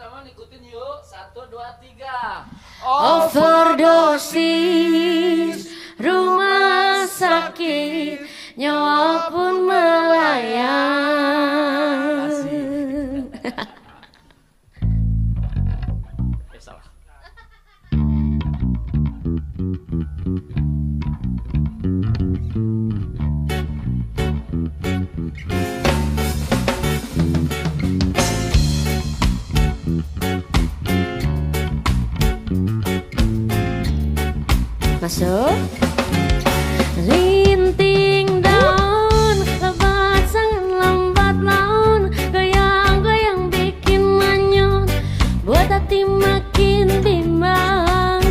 pertama ikutin yuk. 1, 2, 3. Overdosis, rumah sakit, nyawa pun melayang. Salah. Masuk. Rinting daun, lebat sangat lambat laun, goyang-goyang bikin manyun, buat hati makin bimbang.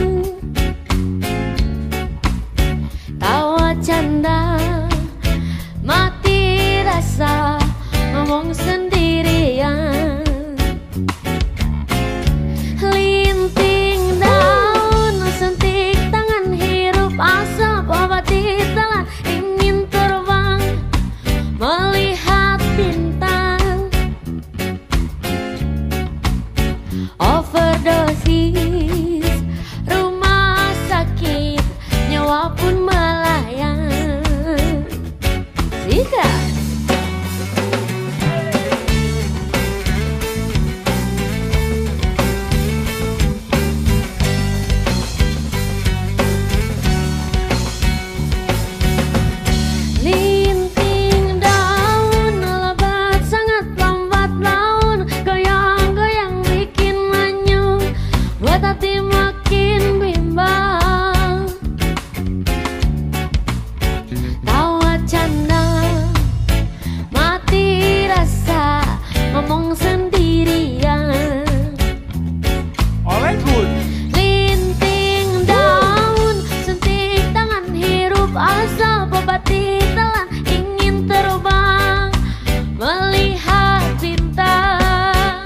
Tawa canda, mati rasa, ngomong sendirian. Linting daun, sentik tangan, hirup asap, obat ditelan, ingin terbang melihat bintang. Overdosis, rumah sakit, nyawa pun melayang. Sikat. Linting daun, lebat sangat lambat laun, goyang-goyang bikin manyun, buat hati makin bimbang. Tawa canda, mati rasa, ngomong sendirian. Alright, good. Linting daun, sentik tangan, hirup asap, obat ditelan, ingin terbang melihat bintang.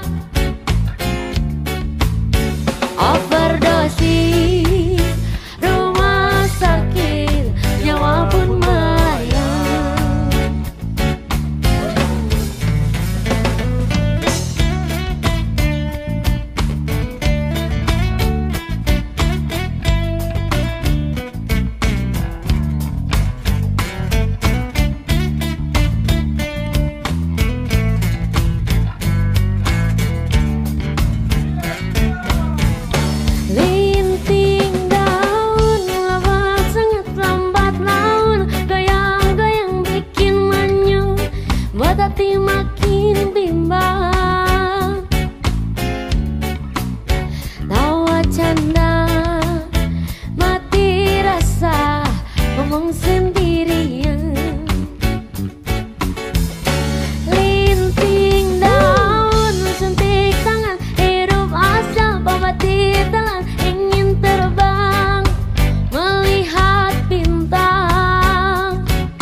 Overdosis, rumah sakit, nyawa pun melayang. Linting daun, lebat sangat lambat laun, goyang-goyang bikin manyun, buat hati makin bimbang. Tawa canda, mati rasa, ngomong sendirian. Linting daun, sentik tangan, hirup asap, obat ditelan, ingin terbang melihat bintang.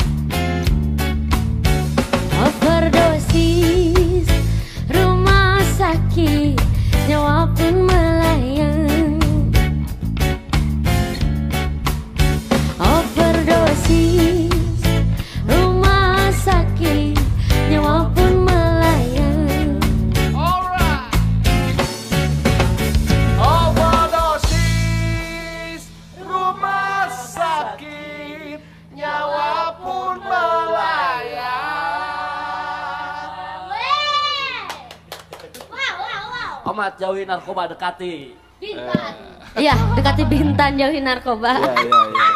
Overdosis, rumah sakit, nyawa pun melayang. Overdosis, rumah sakit, nyawa pun melayang. Alright. Overdosis, rumah sakit, nyawa pun melayang. Omat jauhi narkoba, dekati. Iya, dekati Bintan, jauhi narkoba. Iya.